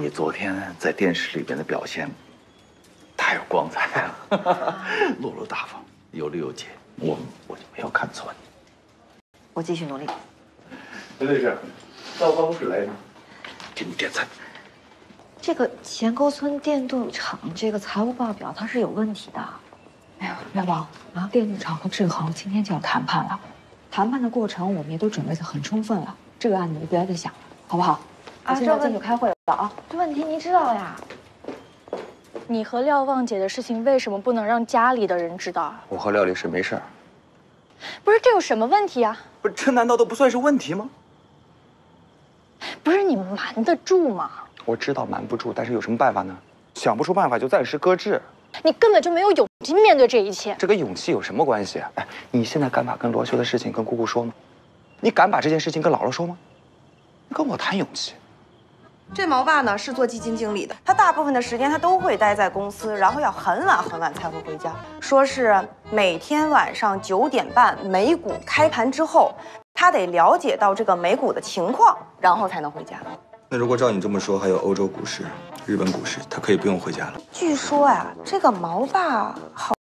你昨天在电视里边的表现太有光彩了，落落大方，有理有节，我就没有看错你。 我继续努力。 陈律师，到办公室来一趟，给你点菜。 这个前沟村电镀厂这个财务报表它是有问题的。 哎呀，廖王啊，电镀厂和志豪今天就要谈判了，谈判的过程我们也都准备得很充分了，这个案子你不要再想了，好不好？我现在进去开会了啊。 这问题您知道呀？ 你和廖望姐的事情为什么不能让家里的人知道啊？ 我和廖律师没事儿。 不是，这有什么问题啊？ 不是，这难道都不算是问题吗？ 不是你瞒得住吗？ 我知道瞒不住，但是有什么办法呢？想不出办法就暂时搁置。 你根本就没有勇气面对这一切。 这跟勇气有什么关系啊？哎，你现在敢把跟罗修的事情跟姑姑说吗？你敢把这件事情跟姥姥说吗？你跟我谈勇气。 这毛爸呢是做基金经理的，他大部分的时间他都会待在公司，然后要很晚很晚才会回家。说是每天晚上9点半美股开盘之后，他得了解到这个美股的情况，然后才能回家。 那如果照你这么说，还有欧洲股市、日本股市，他可以不用回家了。 据说呀，这个毛爸好